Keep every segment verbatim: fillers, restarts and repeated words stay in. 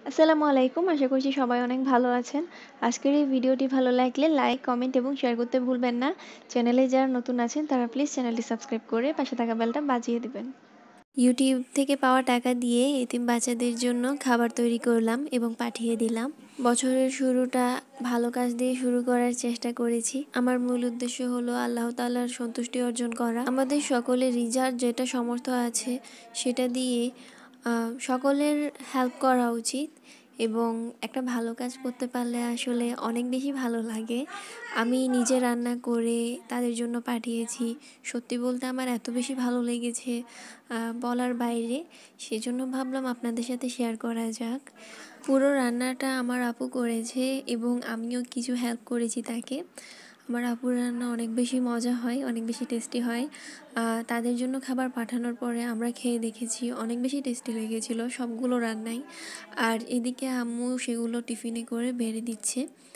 আসসালামু আলাইকুম। আশা করছি সবাই অনেক ভালো আছেন। আজকের এই ভিডিওটি ভালো লাগলে লাইক, কমেন্ট এবং শেয়ার করতে ভুলবেন না। চ্যানেলে যারা নতুন আছেন তারা প্লিজ চ্যানেলটি সাবস্ক্রাইব করে পাশে থাকা বেলটা বাজিয়ে দিবেন। ইউটিউব থেকে পাওয়া টাকা দিয়ে এতিম বাচ্চাদের জন্য খাবার তৈরি করলাম এবং পাঠিয়ে দিলাম। বছরের শুরুটা ভালো কাজ দিয়ে শুরু করার চেষ্টা করেছি। আমার মূল উদ্দেশ্য হলো আল্লাহ তাআলার সন্তুষ্টি অর্জন করা। আমাদের সকলেরই যার যেটা সামর্থ্য আছে সেটা দিয়ে আহ, সকলের হেল্প করা উচিত এবং একটা ভালো কাজ করতে পারলে আসলে অনেক বেশি ভালো লাগে। আমি নিজে রান্না করে তাদের জন্য পাঠিয়েছি। সত্যি বলতে আমার এত বেশি ভালো লেগেছে আহ, বলার বাইরে। সেজন্য ভাবলাম আপনাদের সাথে শেয়ার করা যাক। পুরো রান্নাটা আমার আপু করেছে এবং আমিও কিছু হেল্প করেছি তাকে। আমার আপুর রান্না অনেক বেশি মজা হয়, অনেক বেশি টেস্টি হয়। তাদের জন্য খাবার পাঠানোর পরে আমরা খেয়ে দেখেছি, অনেক বেশি টেস্টি লেগেছিল সবগুলো রান্নাই। আর এদিকে আম্মু সেগুলো টিফিনে করে বেড়ে দিচ্ছে।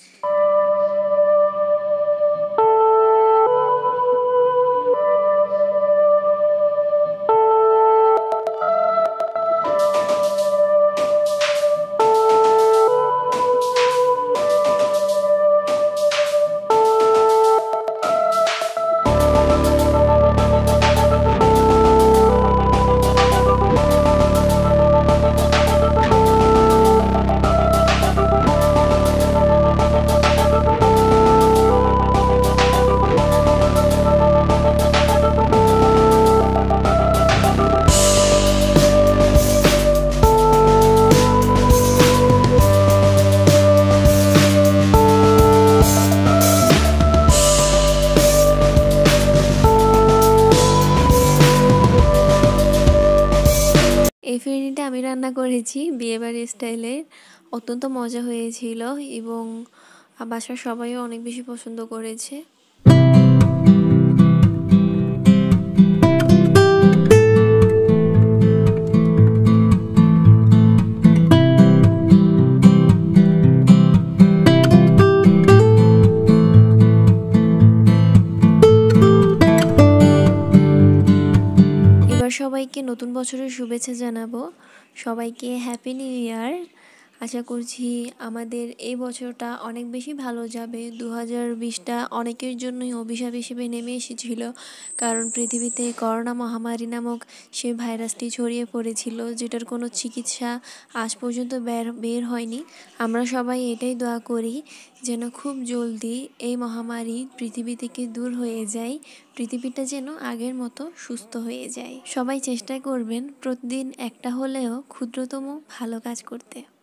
এই ফিরনিটা আমি রান্না করেছি বিয়েবাড়ির স্টাইলে। অত্যন্ত মজা হয়েছিল এবং বাসার সবাইও অনেক বেশি পছন্দ করেছে। এবার সবাইকে নতুন বছরের শুভেচ্ছা জানাবো। সবাইকে হ্যাপি নিউ ইয়ার। আশা করছি আমাদের এই বছরটা অনেক বেশি ভালো যাবে। দু হাজার বিশটা অনেকের জন্যই অভিশাপ হিসেবে নেমে এসেছিল, কারণ পৃথিবীতে করোনা মহামারী নামক সেই ভাইরাসটি ছড়িয়ে পড়েছিল, যেটার কোনো চিকিৎসা আজ পর্যন্ত বের বের হয়নি। আমরা সবাই এটাই দোয়া করি যেন খুব জলদি এই মহামারী পৃথিবী থেকে দূর হয়ে যায়, পৃথিবীটা যেন আগের মতো সুস্থ হয়ে যায়। সবাই চেষ্টা করবেন প্রতিদিন একটা হলেও ক্ষুদ্রতম ভালো কাজ করতে।